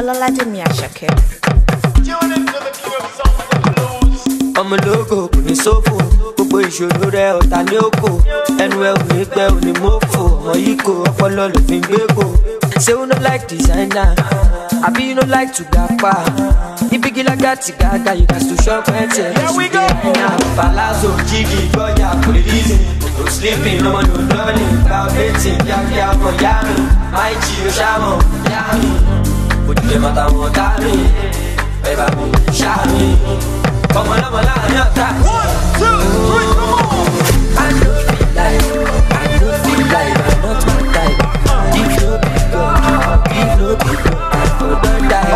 Asake. I'm a logo, kò ní sófò. Gbogbo ìṣòro rẹ̀ ọ̀tá ní òkò. Ẹnu ẹ̀ ò ní pẹ́ ò ní mọ́fò. Ọmọ yìí kò ọpọlọ ló fi ń gbé kò. Say you no like designer, abi you no like to gapa. Ibigi lagati gaga, you got to shop and tell. Here we go. Palazzo, Jiggy, Goya, police. No sleeping, no one, no learning. About dating, yeah, for yami. My Gio Shamo, yami. Put them at a montami. Baby, shami. Come on, I'm a line, 1, 2, 3, come on. I don't feel like, I'm not my type. If you be good, if you be good, I don't die.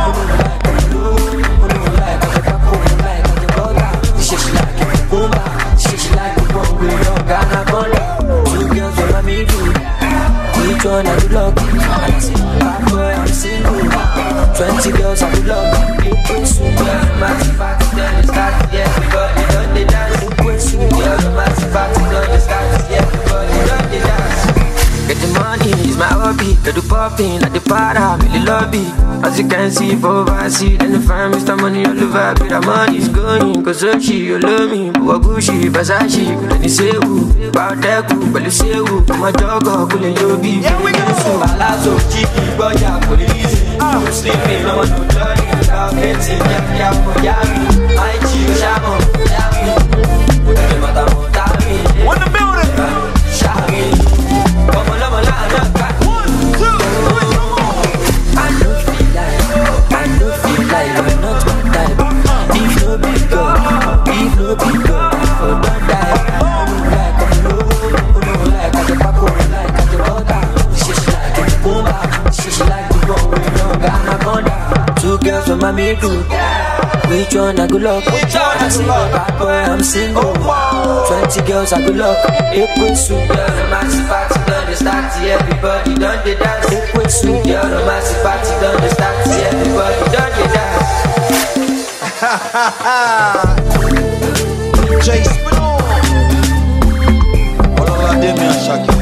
Which one I do love? I say, bad boy, I'm single. 20 girls I do love. Liquid super, massive party, then it starts. Yeah, everybody done the dance. Liquid super, massive party, done the start. Yeah, everybody done the dance. Get the money is my hobby. Get the popping like the para, really love it. As you can see for overseas, and the fam Mr. Money all over. But the money's going, cause she you love me. But Gucci, Versace, couldn't say who. About that cool, but you say who. From my dog, couldn't you be? Here we go. Palazzo, Jiggy, Goya, police. I'm sleeping, no one to learn. About dating, yeah, for yami. My Gio Shamo, yami. Put them at a montami. On the building. Shami. Come on, I'm a line, 1, 2, 3, come on. I don't feel like I'm not my type. If no be good, oh don't die. I'm like I the back like I the water. She's like the bomba, she's like the bomb. We don't got no bonder. 2 girls from my middle. Which one I go luck? I say bad boy, I'm single. 20 girls I go luck. Liquid super, massive party done the start. Everybody done the dance. Liquid super, massive party done the start. Everybody done the dance. J SPINALL. Asake.